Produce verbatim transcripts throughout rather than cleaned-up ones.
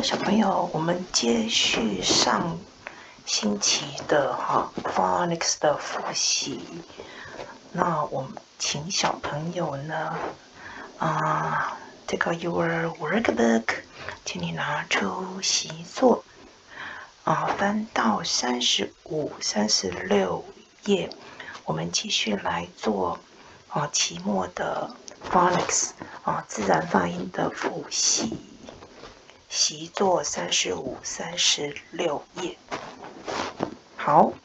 小朋友，我们接续上星期的哈 phonics 的复习。那我们请小朋友呢，啊、uh, ，take out your workbook， 请你拿出习作，啊、uh, ，翻到三十五、三十六页，我们继续来做啊、uh, 期末的 phonics 啊、uh, 自然发音的复习。习作三十五、三十六页。好，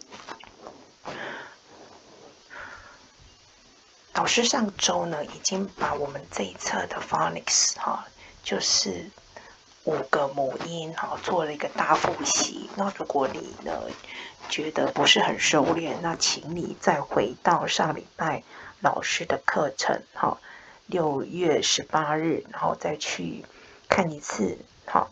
老师上周呢已经把我们这一册的 phonics 哈，就是五个母音哈，做了一个大复习。那如果你呢觉得不是很熟练，那请你再回到上礼拜老师的课程哈，六月十八日，然后再去看一次。好，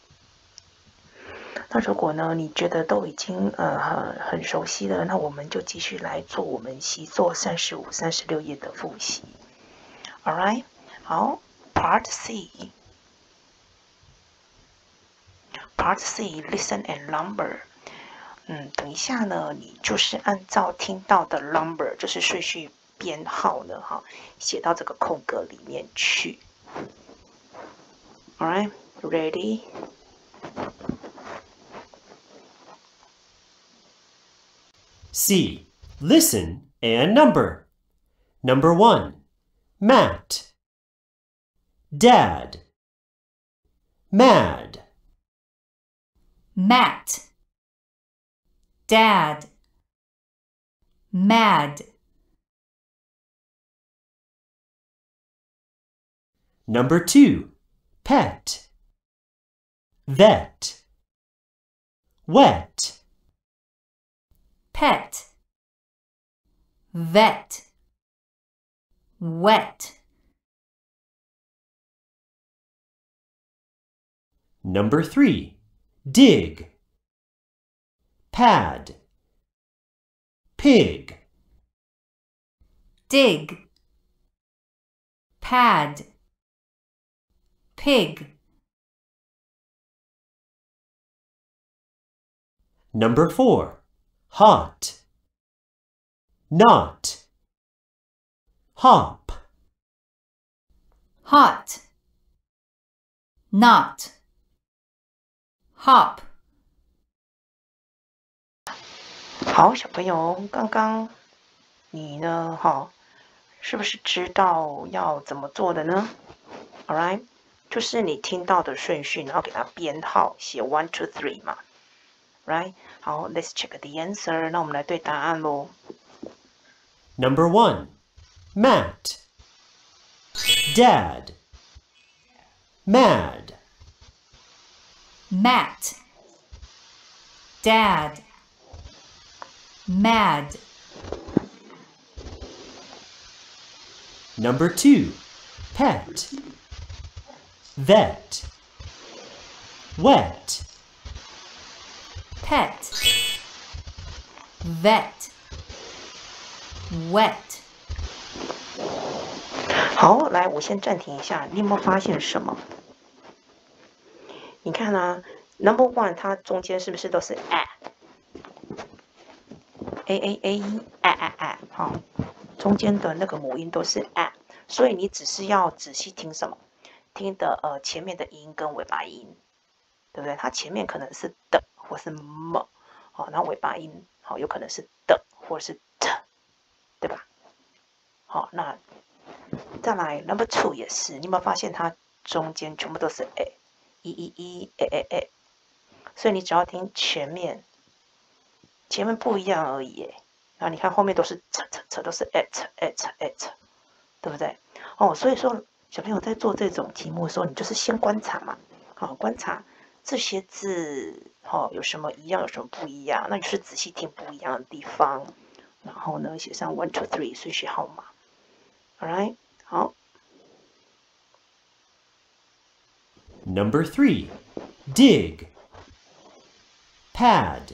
那如果呢，你觉得都已经呃很很熟悉了，那我们就继续来做我们习作三十五、三十六页的复习。All right， 好 ，Part C，Part C，Listen and number。嗯，等一下呢，你就是按照听到的 number， 就是顺序编号呢，哈，写到这个空格里面去。All right，ready？ C. Listen and number. Number one. Matt. Dad. Mad. Matt. Dad. Mad. Number two. Pet. Vet. Wet. Pet. Vet. Wet. Number three. Dig. Pad. Pig. Dig. Pad. Pig. Number four. Hot. Not. Hop. Hot. Not. Hop. 好，小朋友，刚刚你呢，哈，是不是知道要怎么做的呢 ？All right， 就是你听到的顺序，然后给它编号，写 one two three 嘛。Right， 好 ，Let's check the answer。那我们来对答案咯。 Number one. Matt. Dad. Mad. Matt. Dad. Mad. Number two. Pet. Vet. Wet. Pet. Vet. Wet. 好，来，我先暂停一下。你有没有发现什么？你看啊 ，Number one， 它中间是不是都是 a？a a a a a a， 好，中间的那个母音都是 a， 所以你只是要仔细听什么？听的呃前面的音跟尾巴音，对不对？它前面可能是的或是 m， 好，然后尾巴音好有可能是的或是 t， 对吧？好，那再来 number two 也是，你有没有发现它中间全部都是 a， 一一一 a a a， 所以你只要听前面，前面不一样而已。然后你看后面都是 ch ch ch 都是 at at at， 对不对？哦，所以说小朋友在做这种题目的时候，你就是先观察嘛，好，观察这些字，好，有什么一样，有什么不一样，那你就是仔细听不一样的地方，然后呢写上 one two three 顺序号码。All right， 好。 Number three. Dig. Pad.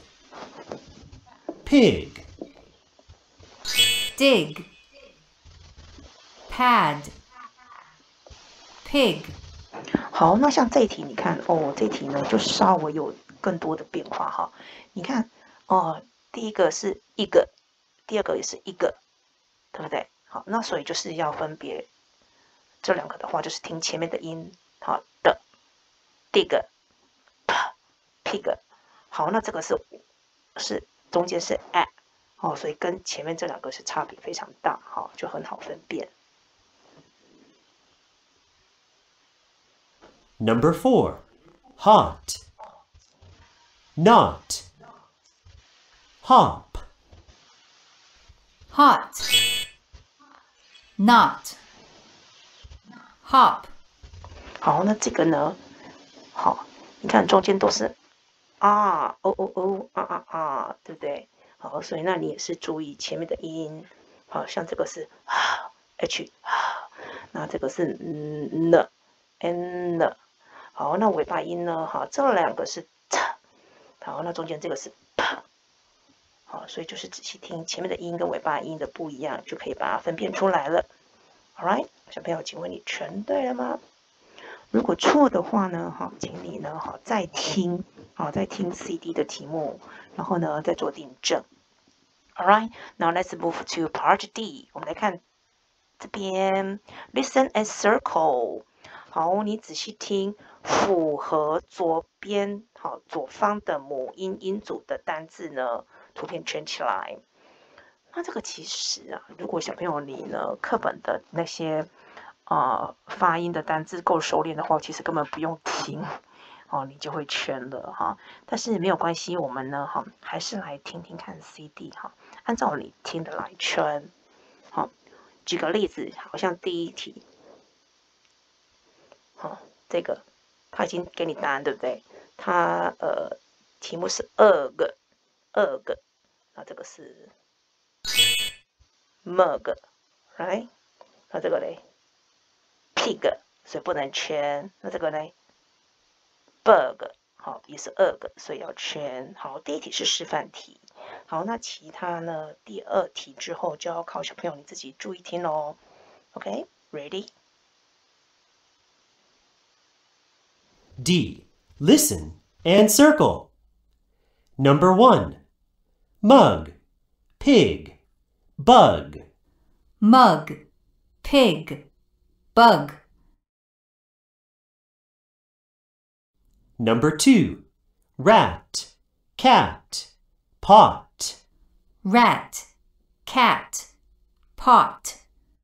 Pig. Dig. Pad. Pig. 好，那像这一题，你看哦，这一题呢就稍微有更多的变化哈。你看哦，第一个是一个，第二个也是一个，对不对？好，那所以就是要分别这两个的话，就是听前面的音，好的，dig、pig。好，那这个是是中间是 a， 哦，所以跟前面这两个是差别非常大，好，就很好分辨。 Number four, hot, not, hop, hot, not, hop. 好，那这个呢？好，你看中间都是啊，哦哦哦，啊啊啊，对不对？好，所以那你也是注意前面的音，好像这个是啊 h 啊，那这个是嗯 n n。好，那尾巴音呢？好，这两个是 t， 好，那中间这个是 p， 好，所以就是仔细听前面的音跟尾巴音的不一样，就可以把它分辨出来了。All right， 小朋友，请问你全对了吗？如果错的话呢，好，请你呢，好再听，好再听 C D 的题目，然后呢再做订正。All right, now let's move to part D。我们来看这边 ，listen and circle。好，你仔细听，符合左边好左方的母音音组的单字呢，图片圈起来。那这个其实啊，如果小朋友你呢课本的那些呃发音的单字够熟练的话，其实根本不用听哦，你就会圈了哈。但是没有关系，我们呢哈还是来听听看 C D 哈，按照你听的来圈。好，举个例子，好像第一题。好，这个他已经给你答案，对不对？他呃，题目是二个，二个，那这个是 mug，right？ 那这个嘞 pig， 所以不能圈。那这个嘞 bug， 好，也是二个，所以要圈。好，第一题是示范题。好，那其他呢？第二题之后就要靠小朋友你自己注意听喽。OK，ready？ D. Listen and circle. Number one, mug, pig, bug. Mug, pig, bug. Number two, rat, cat, pot. Rat, cat, pot.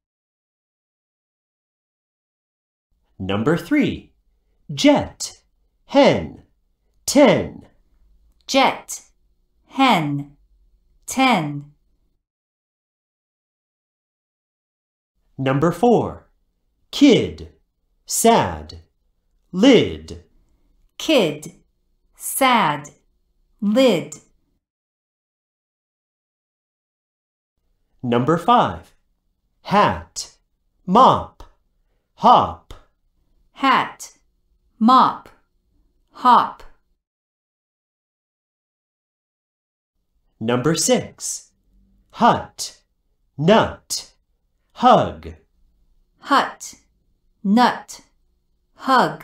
Number three, jet, hen, ten. Jet, hen, ten. Number four, kid, sad, lid. Kid, sad, lid. Number five, hat, mop, hop. Hat, mop, hop. Number six, hut, nut, hug. Hut, nut, hug.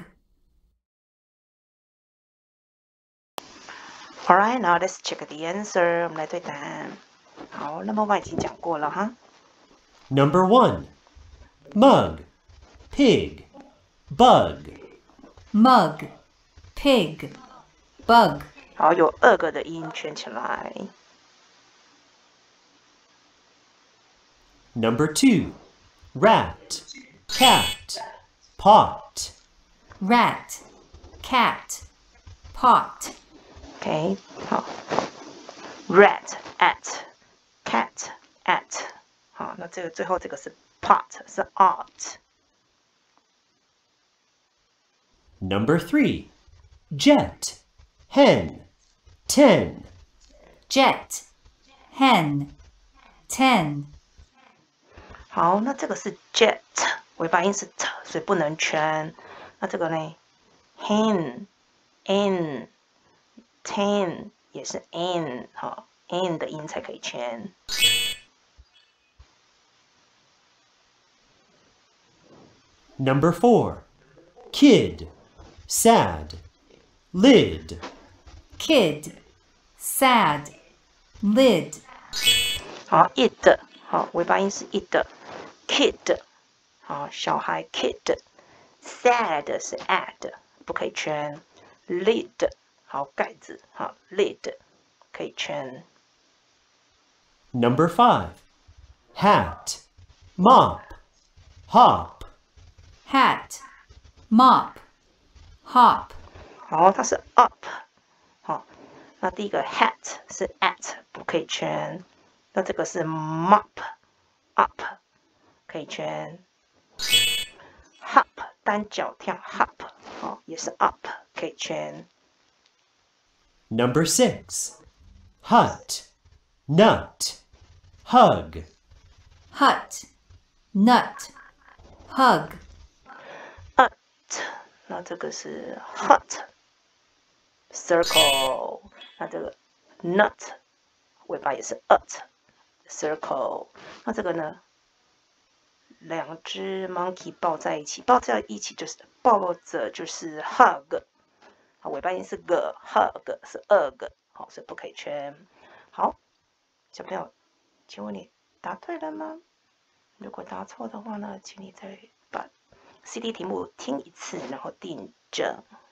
All right, now let's check the answer. 我们来对答案。好，Number one 已经讲过了哈。 Number one, mug, pig, bug. Mug, pig, bug. 好，有二个的音圈起来。 Number two, rat, cat, pot. Rat, cat, pot. OK， 好 ，rat at cat at， 好，那这个最后这个是 pot 是 art。 Number three, jet, hen, ten. Jet, hen, ten. 好，那这个是 jet， 尾巴音是 t， 所以不能圈。那这个呢 hen n ten 也是 n， 好 n 的音才可以圈。 Number four, kid, sad, lid, kid, sad, lid, 好 ，it 好，尾巴音是 it，kid 好，小孩 kid，sad 是 ad 不可以圈 ，lid 好盖子好 lid 可以圈。 Number five. Hat, mop, hop, hat, mop, hop, 好，它是 up 好，那第一个 hat 是 at 不可以圈，那这个是 mop up 可以圈。hop 单脚跳 hop 好，也是 up 可以圈。 Number six. Hut, nut, hug, hut, nut, hug, ut 那这个是 hut circle， 那这个 nut 尾巴也是 ut circle， 那这个呢？两只 monkey 抱在一起，抱在一起就是抱着就是 hug， 好，尾巴音是 g hug 是 ug， 好，所以不可以圈。好，小朋友，请问你答对了吗？如果答错的话呢，请你再把 C D 题目听一次，然后订正。